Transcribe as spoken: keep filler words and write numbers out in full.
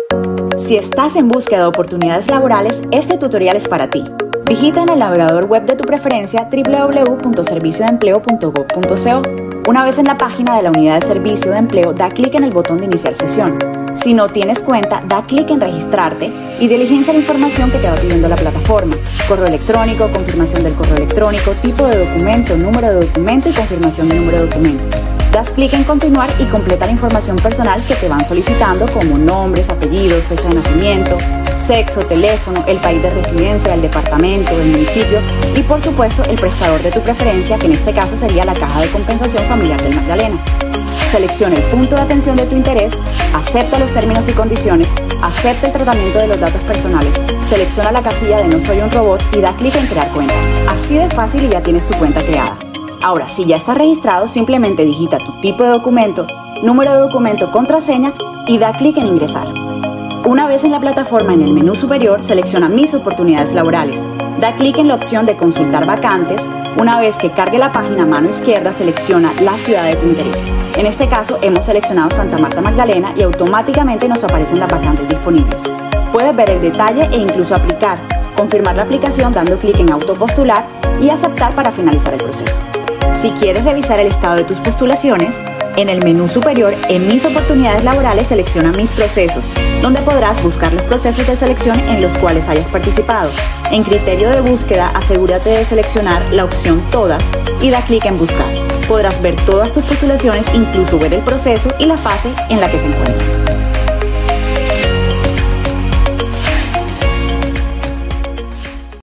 Si estás en búsqueda de oportunidades laborales, este tutorial es para ti. Digita en el navegador web de tu preferencia doble u doble u doble u punto servicio de empleo punto gob punto co. Una vez en la página de la Unidad de Servicio de Empleo, da clic en el botón de Iniciar sesión. Si no tienes cuenta, da clic en Registrarte y diligencia la información que te va pidiendo la plataforma: correo electrónico, confirmación del correo electrónico, tipo de documento, número de documento y confirmación de número de documento. Das clic en Continuar y completa la información personal que te van solicitando, como nombres, apellidos, fecha de nacimiento, sexo, teléfono, el país de residencia, el departamento, el municipio y, por supuesto, el prestador de tu preferencia, que en este caso sería la Caja de Compensación Familiar del Magdalena. Selecciona el punto de atención de tu interés, acepta los términos y condiciones, acepta el tratamiento de los datos personales, selecciona la casilla de No soy un robot y da clic en Crear cuenta. Así de fácil y ya tienes tu cuenta creada. Ahora, si ya estás registrado, simplemente digita tu tipo de documento, número de documento, contraseña y da clic en Ingresar. Una vez en la plataforma, en el menú superior, selecciona Mis oportunidades laborales. Da clic en la opción de Consultar vacantes. Una vez que cargue la página a mano izquierda, selecciona la ciudad de tu interés. En este caso, hemos seleccionado Santa Marta Magdalena y automáticamente nos aparecen las vacantes disponibles. Puedes ver el detalle e incluso aplicar. Confirmar la aplicación dando clic en Autopostular y aceptar para finalizar el proceso. Si quieres revisar el estado de tus postulaciones, en el menú superior, en Mis oportunidades laborales, selecciona Mis procesos, donde podrás buscar los procesos de selección en los cuales hayas participado. En criterio de búsqueda, asegúrate de seleccionar la opción Todas y da clic en Buscar. Podrás ver todas tus postulaciones, incluso ver el proceso y la fase en la que se encuentran.